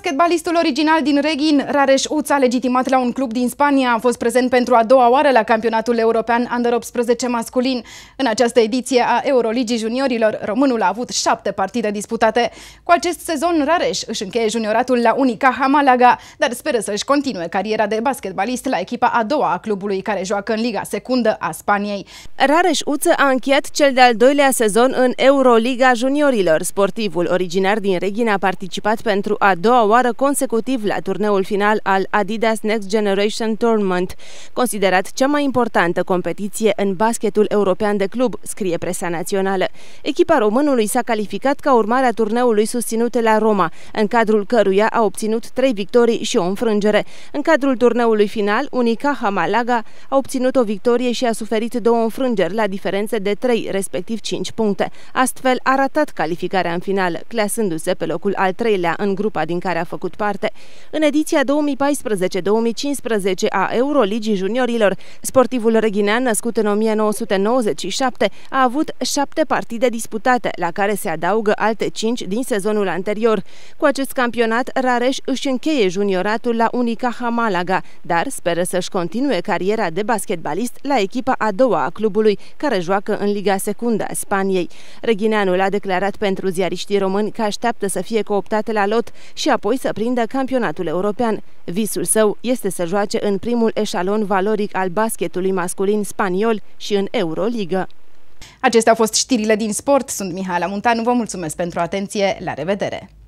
Basketbalistul original din Reghin, Rareș Uță, legitimat la un club din Spania, a fost prezent pentru a doua oară la campionatul european Under 18 masculin. În această ediție a Euroligii juniorilor, românul a avut 7 partide disputate. Cu acest sezon, Rareș își încheie junioratul la Unicaja Malaga, dar speră să-și continue cariera de basketbalist la echipa a doua a clubului, care joacă în Liga Secundă a Spaniei. Rareș Uță a încheiat cel de-al doilea sezon în Euroliga juniorilor. Sportivul originar din Reghin a participat pentru a doua oară consecutiv la turneul final al Adidas Next Generation Tournament, considerat cea mai importantă competiție în basketul european de club, scrie presa națională. Echipa românului s-a calificat ca urmare a turneului susținut la Roma, în cadrul căruia a obținut 3 victorii și o înfrângere. În cadrul turneului final, Unicaja Malaga a obținut o victorie și a suferit 2 înfrângeri la diferențe de 3, respectiv 5 puncte. Astfel a ratat calificarea în finală, clasându-se pe locul al 3-lea în grupa din care a făcut parte. În ediția 2014-2015 a Euroligii juniorilor, sportivul reghinean, născut în 1997, a avut 7 partide disputate, la care se adaugă alte 5 din sezonul anterior. Cu acest campionat, Rareș își încheie junioratul la Unicaja Malaga, dar speră să-și continue cariera de basketbalist la echipa a doua a clubului, care joacă în Liga Secundă a Spaniei. Reghineanul a declarat pentru ziariștii români că așteaptă să fie cooptat la lot și apoi să prindă campionatul european. Visul său este să joace în primul eșalon valoric al basketului masculin spaniol și în Euroliga. Acestea au fost știrile din sport. Sunt Mihaela Muntanu. Vă mulțumesc pentru atenție. La revedere!